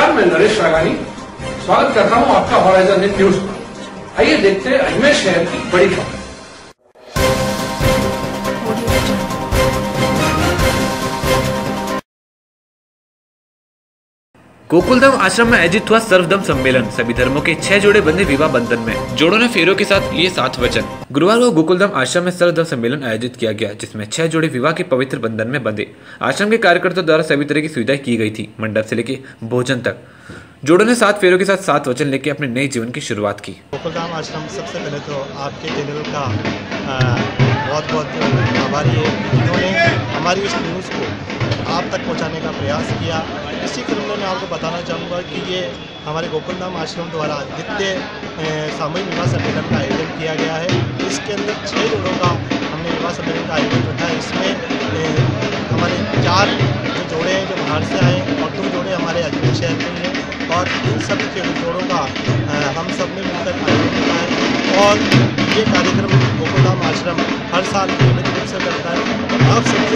नमस्कार, मैं नरेश रागानी स्वागत करता हूं आपका हॉराइजन नेट न्यूज पर। आइए देखते हैं अजमेर शहर की बड़ी खबर। गोकुलधाम आश्रम में आयोजित हुआ सर्वधर्म सम्मेलन। सभी धर्मों के 6 जोड़े बंधे विवाह बंधन में। जोड़ों ने फेरों के साथ लिए 7 वचन। गुरुवार को गोकुलधाम आश्रम में सर्वधर्म सम्मेलन आयोजित किया गया, जिसमें 6 जोड़े विवाह के पवित्र बंधन में बंधे। आश्रम के कार्यकर्ताओं द्वारा सभी तरह की सुविधाएं की गई थी, मंडप से लेके भोजन तक। जोड़ों ने 7 फेरों के साथ 7 वचन लेके अपने नए जीवन की शुरुआत की। गोकुलधाम आश्रम सबसे पहले तो आपके चैनल का बहुत बहुत आभारी है, जिन्होंने हमारी इस न्यूज़ को आप तक पहुंचाने का प्रयास किया। इसी क्रम में मैं आपको बताना चाहूँगा कि ये हमारे गोकुलधाम आश्रम द्वारा द्वितीय सामूहिक विवाह सम्मेलन का आयोजन किया गया है। इसके अंदर 6 जोड़ों का हमने विवाह सम्मेलन का आयोजन रखा है। इसमें हमारे 4 जो जोड़े हैं जो बाहर से आए और 2 जोड़े हमारे अजमेर शहर के हैं, और इन सभी जोड़ों का हम सब ने मिलकर आयोजन किया है। और ये कार्यक्रम गोकुलधाम आश्रम हर साल नियमित रूप से करता है। आप सबसे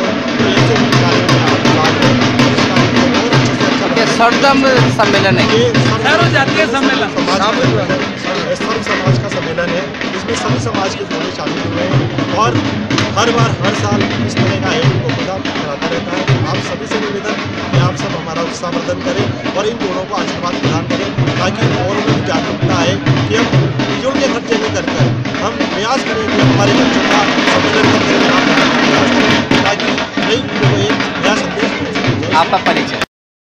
सर्वधर्म सम्मेलन है, ये सर्वजातीय सम्मेलन समाज का सम्मेलन है। इसमें सभी समाज के जोड़े शामिल हुए हैं और हर बार हर साल इस तरह का आयोजन गोकुलधाम कराता रहता है। आप सभी से निवेदन कि आप सब हमारा उत्साहवर्धन करें और इन जोड़ों को आशीर्वाद प्रदान करें, ताकि और भी जागरूकता है कि हम जोड़ के खर्चे नहीं करकर हम प्रयास करें कि हमारे बच्चों का सम्मेलन ताकि नई पीढ़ी को एक नया संदेश। आपका परिचय?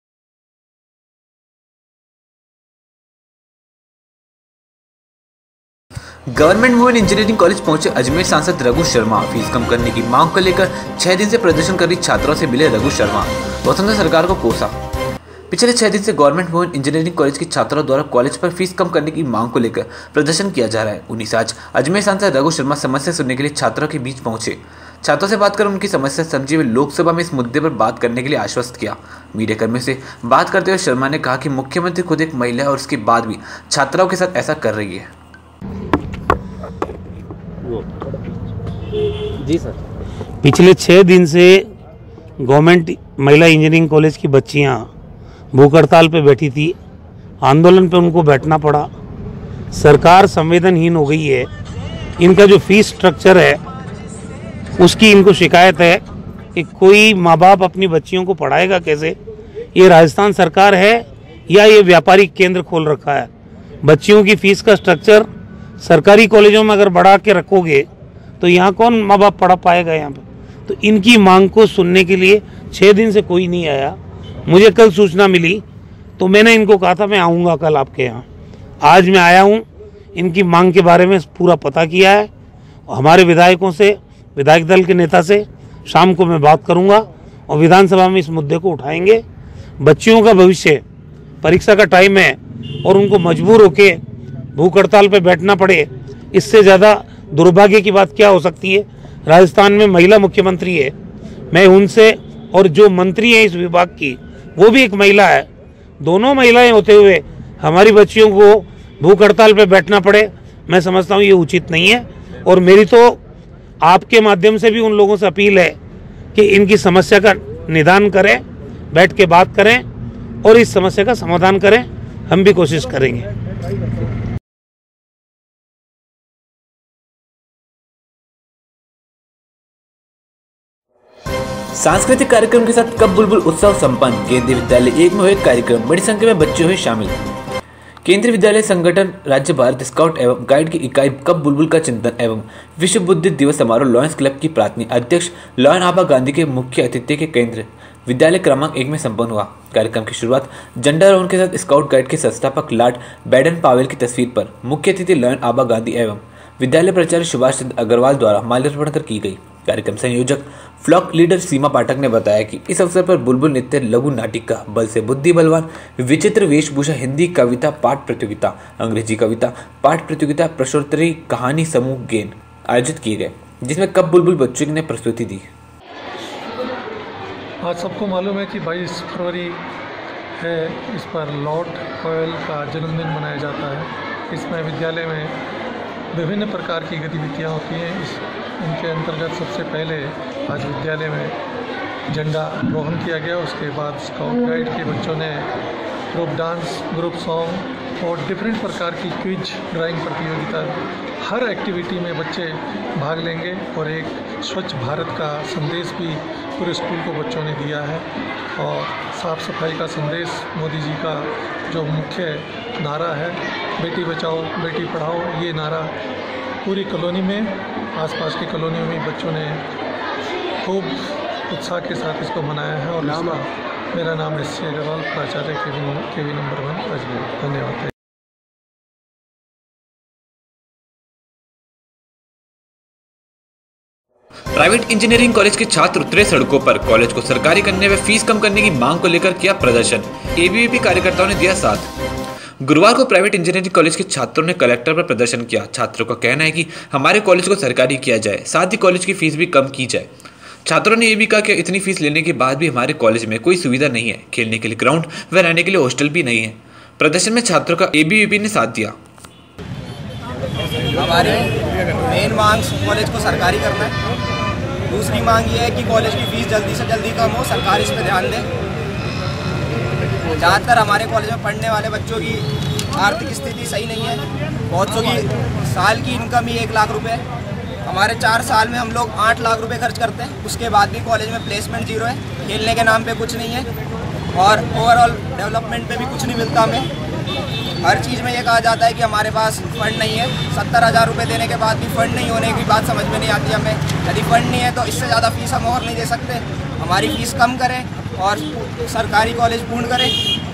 गवर्नमेंट वुमेन इंजीनियरिंग कॉलेज पहुंचे अजमेर सांसद रघु शर्मा। फीस कम करने की मांग को लेकर 6 दिन से प्रदर्शन कर रही छात्राओं से मिले रघु शर्मा। वसुंधरा सरकार को कोसा। पिछले 6 दिन से गवर्नमेंट वुमेन इंजीनियरिंग कॉलेज की छात्राओं द्वारा कॉलेज पर फीस कम करने की मांग को लेकर प्रदर्शन किया जा रहा है। 19 आज अजमेर सांसद रघु शर्मा समस्या सुनने के लिए छात्रों के बीच पहुंचे। छात्रों से बात कर उनकी समस्या समझी वे लोकसभा में इस मुद्दे पर बात करने के लिए आश्वस्त किया। मीडिया कर्मियों से बात करते हुए शर्मा ने कहा कि मुख्यमंत्री खुद एक महिला है और उसके बाद भी छात्राओं के साथ ऐसा कर रही है। जी सर, पिछले 6 दिन से गवर्नमेंट महिला इंजीनियरिंग कॉलेज की बच्चियां भूख हड़ताल पे बैठी थी। आंदोलन पे उनको बैठना पड़ा। सरकार संवेदनहीन हो गई है। इनका जो फीस स्ट्रक्चर है उसकी इनको शिकायत है कि कोई माँ बाप अपनी बच्चियों को पढ़ाएगा कैसे। ये राजस्थान सरकार है या ये व्यापारिक केंद्र खोल रखा है। बच्चियों की फीस का स्ट्रक्चर सरकारी कॉलेजों में अगर बढ़ा के रखोगे तो यहाँ कौन माँ बाप पढ़ा पाएगा यहाँ पे। तो इनकी मांग को सुनने के लिए 6 दिन से कोई नहीं आया। मुझे कल सूचना मिली तो मैंने इनको कहा था मैं आऊँगा कल आपके यहाँ। आज मैं आया हूँ, इनकी मांग के बारे में पूरा पता किया है। हमारे विधायकों से, विधायक दल के नेता से शाम को मैं बात करूँगा और विधानसभा में इस मुद्दे को उठाएंगे। बच्चियों का भविष्य, परीक्षा का टाइम है और उनको मजबूर होके भूख हड़ताल पर बैठना पड़े, इससे ज़्यादा दुर्भाग्य की बात क्या हो सकती है। राजस्थान में महिला मुख्यमंत्री है, मैं उनसे और जो मंत्री है इस विभाग की वो भी एक महिला है, दोनों महिलाएं होते हुए हमारी बच्चियों को भूख हड़ताल पे बैठना पड़े, मैं समझता हूँ ये उचित नहीं है। और मेरी तो आपके माध्यम से भी उन लोगों से अपील है कि इनकी समस्या का निदान करें, बैठ के बात करें और इस समस्या का समाधान करें। हम भी कोशिश करेंगे। सांस्कृतिक कार्यक्रम के साथ कब बुलबुल उत्सव संपन्न। केंद्रीय विद्यालय 1 में हुए कार्यक्रम, बड़ी संख्या में बच्चे हुए शामिल। केंद्रीय विद्यालय संगठन राज्य भारत स्काउट एवं गाइड की इकाई कब बुलबुल का चिंतन एवं विश्व बुद्धि दिवस समारोह लॉयंस क्लब की प्राथमिक अध्यक्ष लॉयन आबा गांधी के मुख्य अतिथि के केंद्र विद्यालय क्रमांक 1 में संपन्न हुआ। कार्यक्रम की शुरुआत झंडा रोहण के साथ स्काउट गाइड के संस्थापक लॉर्ड बैडन पावेल की तस्वीर पर मुख्य अतिथि लॉयन आबा गांधी एवं विद्यालय प्राचार्य सुभाष चंद्र अग्रवाल द्वारा माल्यार्पण कर की गई। कार्यक्रम संयोजक फ्लॉक लीडर सीमा पाठक ने बताया कि इस अवसर पर बुलबुल नृत्य, लघु नाटिका, बल से बुद्धि बलवान, विचित्र वेशभूषा, हिंदी कविता पाठ प्रतियोगिता, अंग्रेजी कविता पाठ प्रतियोगिता, प्रश्नोत्तरी, कहानी समूह गेम आयोजित किए गए, जिसमें कब बुलबुल बच्चों ने प्रस्तुति दी। आज सबको मालूम है कि 22 फरवरी है, इस पर लॉर्ड पावेल का जन्मदिन मनाया जाता है। इसमें विद्यालय में विभिन्न प्रकार की गतिविधियाँ होती हैं। इनके अंतर्गत सबसे पहले आज विद्यालय में झंडा रोहण किया गया। उसके बाद स्काउट गाइड के बच्चों ने ग्रुप डांस, ग्रुप सॉन्ग और डिफरेंट प्रकार की क्विज ड्राइंग प्रतियोगिता, हर एक्टिविटी में बच्चे भाग लेंगे और एक स्वच्छ भारत का संदेश भी पूरे स्कूल को बच्चों ने दिया है। और साफ़ सफाई का संदेश मोदी जी का जो मुख्य नारा है, बेटी बचाओ बेटी पढ़ाओ, ये नारा पूरी कॉलोनी में, आसपास की कॉलोनियों में बच्चों ने खूब उत्साह के साथ इसको मनाया है। और मेरा नाम एस.सी. अग्रवाल, प्राचार्य केवी नंबर 1 अजमेर। धन्यवाद। प्राइवेट इंजीनियरिंग कॉलेज के छात्र उतरे सड़कों पर। कॉलेज को सरकारी करने व फीस कम करने की मांग को लेकर किया प्रदर्शन। एबीवीपी कार्यकर्ताओं ने दिया साथ। गुरुवार को प्राइवेट इंजीनियरिंग कॉलेज के छात्रों ने कलेक्टर पर प्रदर्शन किया। छात्रों का कहना है कि हमारे कॉलेज को सरकारी किया जाए, साथ ही कॉलेज की फीस भी कम की जाए। छात्रों ने यह भी कहा कि इतनी फीस लेने के बाद भी हमारे कॉलेज में कोई सुविधा नहीं है, खेलने के लिए ग्राउंड व रहने के लिए हॉस्टल भी नहीं है। प्रदर्शन में छात्रों का एबीवीपी ने साथ दिया। हमारी मेन मांग कॉलेज को सरकारी करना है। दूसरी मांग ये है कि कॉलेज की फ़ीस जल्दी से जल्दी कम हो, सरकार इस पर ध्यान दे। ज़्यादातर हमारे कॉलेज में पढ़ने वाले बच्चों की आर्थिक स्थिति सही नहीं है। बहुत सौ की साल की इनकम ही 1 लाख रुपए है। हमारे 4 साल में हम लोग 8 लाख रुपए खर्च करते हैं, उसके बाद भी कॉलेज में प्लेसमेंट 0 है, खेलने के नाम पे कुछ नहीं है और ओवरऑल डेवलपमेंट पे भी कुछ नहीं मिलता हमें। हर चीज़ में ये कहा जाता है कि हमारे पास फ़ंड नहीं है। 70,000 रुपये देने के बाद भी फ़ंड नहीं होने की बात समझ में नहीं आती हमें। यदि फ़ंड नहीं है तो इससे ज़्यादा फ़ीस हम और नहीं दे सकते। हमारी फ़ीस कम करें और सरकारी कॉलेज पूर्ण करें।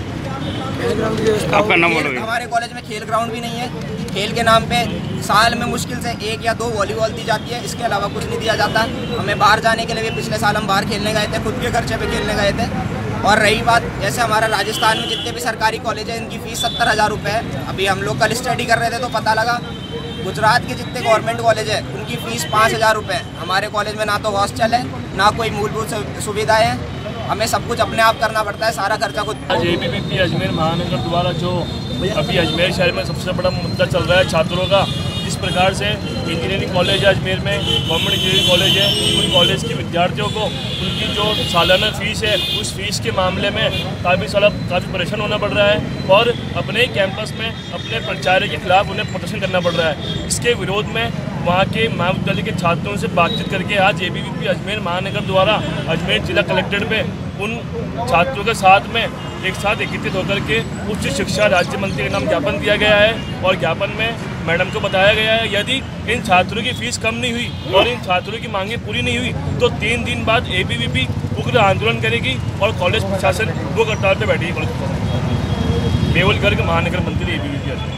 हमारे कॉलेज में खेल ग्राउंड भी नहीं है। खेल के नाम पे साल में मुश्किल से 1 या 2 वॉलीबॉल दी जाती है, इसके अलावा कुछ नहीं दिया जाता। हमें बाहर जाने के लिए भी पिछले साल हम बाहर खेलने गए थे, खुद के खर्चे पे खेलने गए थे। और रही बात, जैसे हमारा राजस्थान में जितने भी सरकारी कॉलेज हैं इनकी फ़ीस 70,000 रुपये है। अभी हम लोग कल स्टडी कर रहे थे तो पता लगा गुजरात के जितने गवर्नमेंट कॉलेज है उनकी फ़ीस 5,000 रुपये है। हमारे कॉलेज में ना तो हॉस्टल है, ना कोई मूलभूत सुविधाएँ हैं। हमें सब कुछ अपने आप करना पड़ता है, सारा खर्चा खुद। एबीवीपी अजमेर महानगर द्वारा जो अभी अजमेर शहर में सबसे बड़ा मुद्दा चल रहा है छात्रों का, इस प्रकार से इंजीनियरिंग कॉलेज है अजमेर में, गवर्नमेंट इंजीनियरिंग कॉलेज है, उन कॉलेज के विद्यार्थियों को उनकी जो सालाना फ़ीस है उस फीस के मामले में काफ़ी परेशान होना पड़ रहा है और अपने ही कैंपस में अपने प्राचार्य के खिलाफ उन्हें प्रदर्शन करना पड़ रहा है। इसके विरोध में वहाँ के महाविद्यालय के छात्रों से बातचीत करके आज एबीवीपी अजमेर महानगर द्वारा अजमेर जिला कलेक्ट्रेट में उन छात्रों के साथ में एक साथ एकत्रित होकर के उच्च शिक्षा राज्य मंत्री के नाम ज्ञापन दिया गया है और ज्ञापन में मैडम को बताया गया है यदि इन छात्रों की फीस कम नहीं हुई और इन छात्रों की मांगें पूरी नहीं हुई तो 3 दिन बाद एबीवीपी उग्र आंदोलन करेगी और कॉलेज प्रशासन भूख हड़ताल पर बैठेगी। मेहुल गर्ग, महानगर मंत्री एबीवीपी।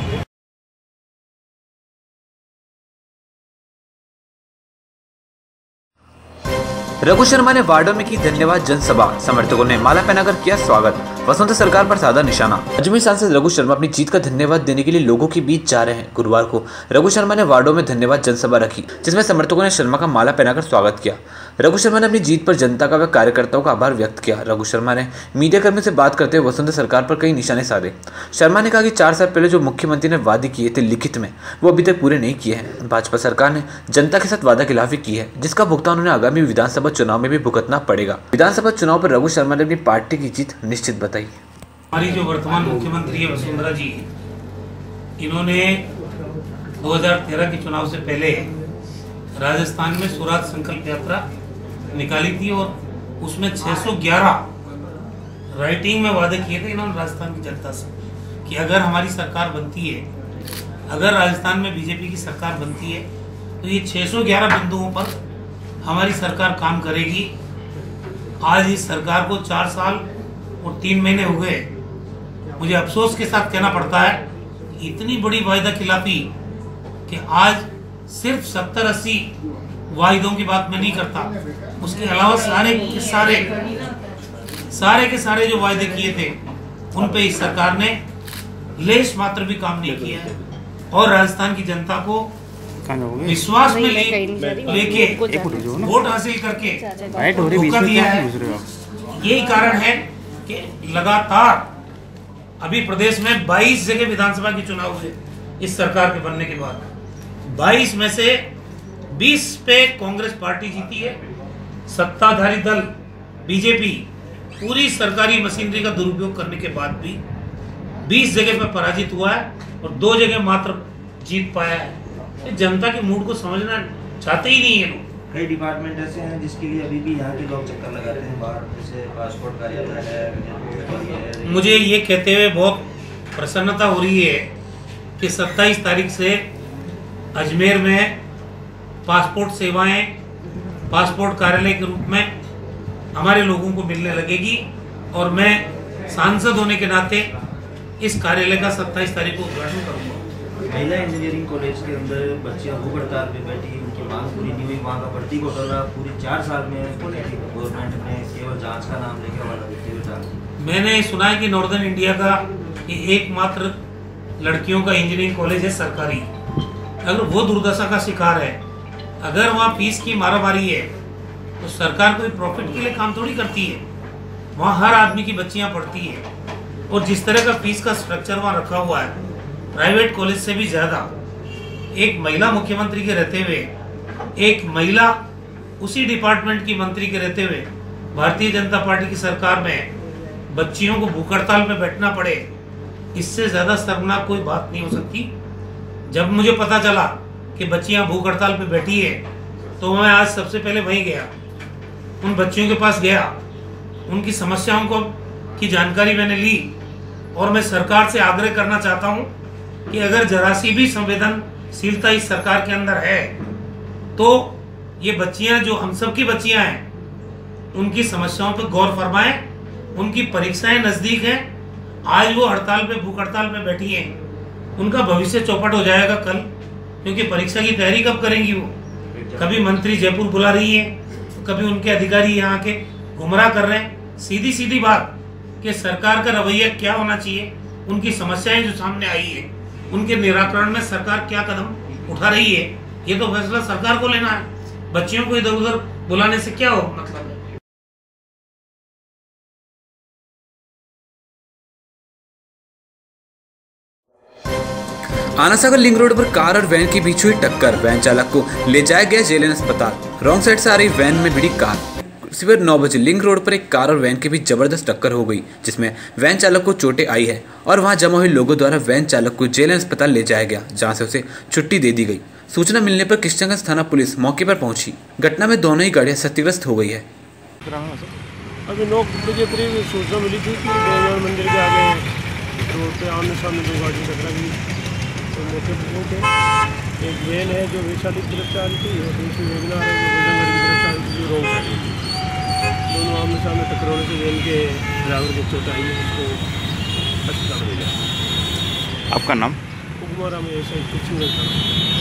रघु शर्मा ने वार्डों में की धन्यवाद जनसभा। समर्थकों ने माला पहनाकर किया स्वागत। वसुंधरा सरकार पर साधा निशाना। अजमेर सांसद रघु शर्मा अपनी जीत का धन्यवाद देने के लिए लोगों के बीच जा रहे हैं। गुरुवार को रघु शर्मा ने वार्डों में धन्यवाद जनसभा रखी, जिसमें समर्थकों ने शर्मा का माला पहनाकर स्वागत किया। रघु शर्मा ने अपनी जीत पर जनता का व कार्यकर्ताओं का आभार व्यक्त किया। रघु शर्मा ने मीडिया कर्मियों से बात करते हुए वसुंधरा सरकार पर कई निशाने साधे। शर्मा ने कहा कि 4 साल पहले जो मुख्यमंत्री ने वादे किए थे लिखित में, वो अभी तक पूरे नहीं किए हैं। भाजपा सरकार ने जनता के साथ वादा खिलाफी की है, जिसका भुगतान उन्हें आगामी विधानसभा चुनाव में भी भुगतना पड़ेगा। विधानसभा चुनाव पर रघु शर्मा ने अपनी पार्टी की जीत निश्चित बताई। हमारी जो वर्तमान मुख्यमंत्री है वसुंधरा जी, इन्होंने 2013 के चुनाव से पहले राजस्थान में स्वराज संकल्प यात्रा निकाली थी और उसमें 611 राइटिंग में वादे किए थे इन्होंने राजस्थान की जनता से कि अगर हमारी सरकार बनती है, अगर राजस्थान में बीजेपी की सरकार बनती है तो ये 611 बिंदुओं पर हमारी सरकार काम करेगी। आज इस सरकार को 4 साल और 3 महीने हो गए। मुझे अफसोस के साथ कहना पड़ता है इतनी बड़ी वायदा खिलाफी कि आज सिर्फ 70-80 वायदों की बात मैं नहीं करता, उसके अलावा सारे के सारे जो वायदे किए थे उन पे इस सरकार ने लेश मात्र भी काम नहीं किया है और राजस्थान की जनता को विश्वास में लेके वोट हासिल करके धोखा दिया है। यही कारण है कि लगातार अभी प्रदेश में 22 जगह विधानसभा के चुनाव हुए इस सरकार के बनने के बाद। 22 में से 20 पे कांग्रेस पार्टी जीती है। सत्ताधारी दल बीजेपी पूरी सरकारी मशीनरी का दुरुपयोग करने के बाद भी 20 जगह पर पराजित हुआ है और 2 जगह मात्र जीत पाया है। ये जनता के मूड को समझना चाहते ही नहीं है लोग। कई डिपार्टमेंट ऐसे हैं जिसके लिए अभी भी यहाँ के लोग चक्कर लगाते हैं बाहर, जैसे पासपोर्ट कार्यालय है। मुझे ये कहते हुए बहुत प्रसन्नता हो रही है कि 27 तारीख से अजमेर में पासपोर्ट सेवाएं पासपोर्ट कार्यालय के रूप में हमारे लोगों को मिलने लगेगी और मैं सांसद होने के नाते इस कार्यालय का 27 तारीख को उद्घाटन करूंगा। महिला इंजीनियरिंग कॉलेज के अंदर बच्चियां भूख हड़ताल पे बैठी, उनकी मांग पूरी नहीं हुई, वहाँ का भर्ती घोटाला पूरी 4 साल में गवर्नमेंट ने केवल जांच का नाम लेके हवाला देते हुए डाल दिया। मैंने सुना है कि नॉर्दर्न इंडिया का ये एकमात्र लड़कियों का इंजीनियरिंग कॉलेज है सरकारी। अगर वो दुर्दशा का शिकार है, अगर वहाँ फीस की मारामारी है, तो सरकार कोई प्रॉफिट के लिए काम थोड़ी करती है। वहाँ हर आदमी की बच्चियाँ पढ़ती है और जिस तरह का फीस का स्ट्रक्चर वहाँ रखा हुआ है प्राइवेट कॉलेज से भी ज़्यादा, एक महिला मुख्यमंत्री के रहते हुए, एक महिला उसी डिपार्टमेंट की मंत्री के रहते हुए भारतीय जनता पार्टी की सरकार में बच्चियों को भूख हड़ताल पे बैठना पड़े, इससे ज़्यादा शर्मनाक कोई बात नहीं हो सकती। जब मुझे पता चला कि बच्चियां भूख हड़ताल पे बैठी है तो मैं आज सबसे पहले वहीं गया, उन बच्चियों के पास गया, उनकी समस्याओं को की जानकारी मैंने ली और मैं सरकार से आग्रह करना चाहता हूं कि अगर जरा सी भी संवेदनशीलता इस सरकार के अंदर है तो ये बच्चियां जो हम सब की बच्चियां हैं उनकी समस्याओं पर गौर फरमाएं। उनकी परीक्षाएं नजदीक हैं, आज वो हड़ताल पे भूख हड़ताल पे बैठी हैं, उनका भविष्य चौपट हो जाएगा कल, क्योंकि परीक्षा की तैयारी कब करेंगी वो। कभी मंत्री जयपुर बुला रही है, कभी उनके अधिकारी यहाँ के गुमराह कर रहे हैं। सीधी सीधी बात कि सरकार का रवैया क्या होना चाहिए, उनकी समस्याएं जो सामने आई है उनके निराकरण में सरकार क्या कदम उठा रही है, ये तो फैसला सरकार को लेना है। बच्चियों को इधर उधर बुलाने से क्या हो मतलब है। आनासागर लिंक रोड पर कार और वैन के बीच हुई टक्कर, वैन चालक को ले जाया गया जेएलएन अस्पताल। रॉन्ग साइड से आ रही वैन में भिड़ी कार। सुबह 9 बजे लिंक रोड पर एक कार और वैन के बीच जबरदस्त टक्कर हो गई, जिसमें वैन चालक को चोटें आई है और वहां जमा हुए लोगों द्वारा वैन चालक को जेएलएन अस्पताल ले जाया गया, जहां से उसे छुट्टी दे दी गई। सूचना मिलने पर किशनगंज थाना पुलिस मौके पर पहुंची। घटना में दोनों ही गाड़ियां क्षतिग्रस्त हो गई है। अभी 9 बजे करीब सूचना मिली थी कि देवनाथ मंदिर के आगे रोड पे आमने सामने 2 गाड़ी टकरा गई। तो मौके पर पहुँचे, एक वैन है जो वैशाली की तरफ से आ रही थी और दूसरी वेगनार है जो बजरंगगढ़ की तरफ से आ रही थी, जो रोड साइड थी। दोनों आमने सामने टकराने से वैन के ड्राइवर को चोट आई है, उसको अस्पताल ले गया। आपका नाम? कुमारा में ऐसा कुछ नहीं था।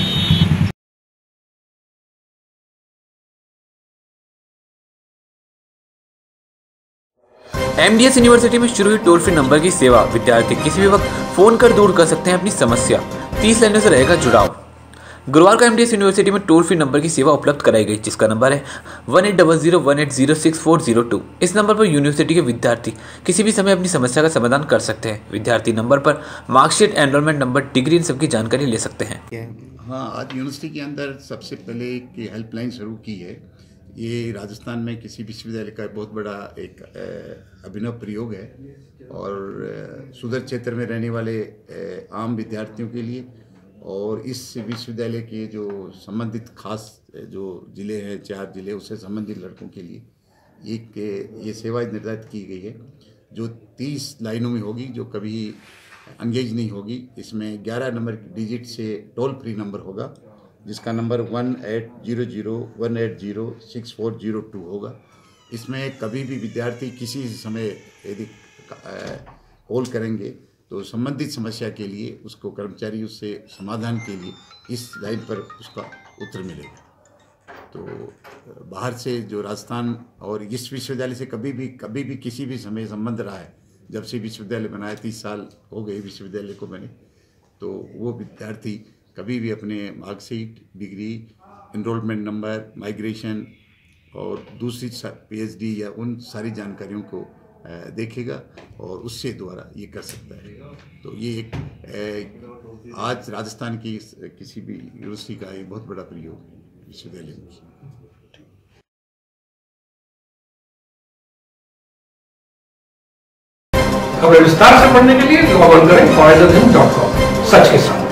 एमडीएस यूनिवर्सिटी में शुरू हुई टोल फ्री नंबर की सेवा। विद्यार्थी किसी भी वक्त फोन कर दूर कर सकते हैं अपनी समस्या। 30 लाइनों से रहेगा जुड़ाव। गुरुवार को एमडीएस यूनिवर्सिटी में टोल फ्री नंबर की सेवा उपलब्ध कराई गई, जिसका नंबर है 180018064002। इस नंबर पर यूनिवर्सिटी के विद्यार्थी किसी भी समय अपनी समस्या का समाधान कर सकते हैं। विद्यार्थी नंबर पर मार्कशीट, एनरोलमेंट नंबर, डिग्री, इन सबकी जानकारी ले सकते हैं। हाँ, आज यूनिवर्सिटी के अंदर सबसे पहले एक हेल्पलाइन शुरू की है। ये राजस्थान में किसी विश्वविद्यालय का बहुत बड़ा एक अभिनव प्रयोग है और सुदूर क्षेत्र में रहने वाले आम विद्यार्थियों के लिए और इस विश्वविद्यालय के जो संबंधित खास जो ज़िले हैं, 4 ज़िले, उससे संबंधित लड़कों के लिए एक ये सेवा निर्धारित की गई है जो 30 लाइनों में होगी, जो कभी एंगेज नहीं होगी। इसमें 11 नंबर डिजिट से टोल फ्री नंबर होगा, जिसका नंबर 180018064002 होगा। इसमें कभी भी विद्यार्थी किसी समय यदि कॉल करेंगे तो संबंधित समस्या के लिए उसको कर्मचारी उससे समाधान के लिए इस लाइन पर उसका उत्तर मिलेगा। तो बाहर से जो राजस्थान और इस विश्वविद्यालय से कभी भी किसी भी समय संबंध रहा है, जब से विश्वविद्यालय बनाया 30 साल हो गए विश्वविद्यालय को बने, तो वो विद्यार्थी कभी भी अपने marksheet, degree, enrolment number, migration और दूसरी पीएचडी या उन सारी जानकारियों को देखेगा और उससे द्वारा ये कर सकता है। तो ये एक आज राजस्थान की किसी भी यूनिवर्सिटी का एक बहुत बड़ा प्रयोग है विश्वविद्यालय में। खबरें विस्तार से पढ़ने के लिए लॉग ऑन करें faizathim.com। सच के साथ।